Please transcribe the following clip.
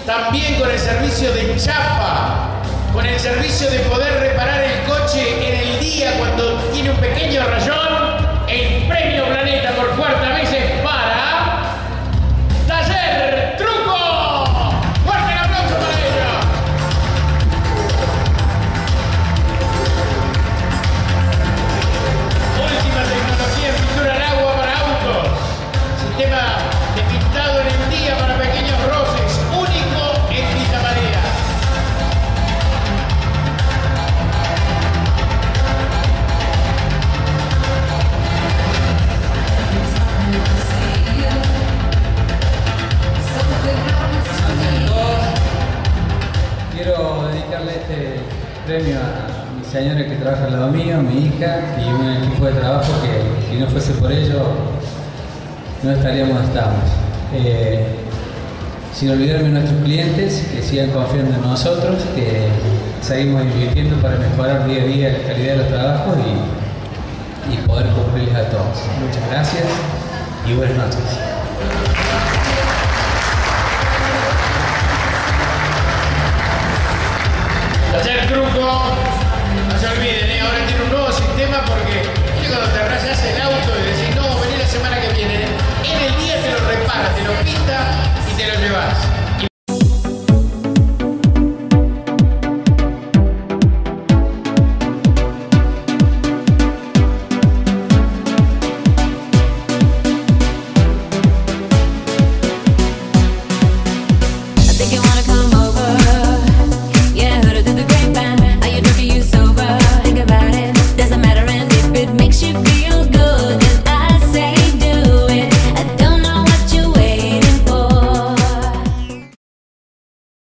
también con el servicio de chapa, con el servicio de poder reparar el coche en el día cuando tiene un pequeño rayón. El premio Planeta por cuarta vez es para Taller Truco. ¡Fuerte el aplauso para ellos! Última tecnología en pintura al agua para autos. Sistema de pintado en el día para pequeños roces. Único en Villa María. Quiero dedicarle este premio a mi señora que trabaja al lado mío, a mi hija y un equipo de trabajo que si no fuese por ello no estaríamos donde estamos. Sin olvidarme de nuestros clientes que sigan confiando en nosotros, que seguimos invirtiendo para mejorar día a día la calidad de los trabajos y poder cumplirles a todos. Muchas gracias y buenas noches. Taller Truco, no se olviden.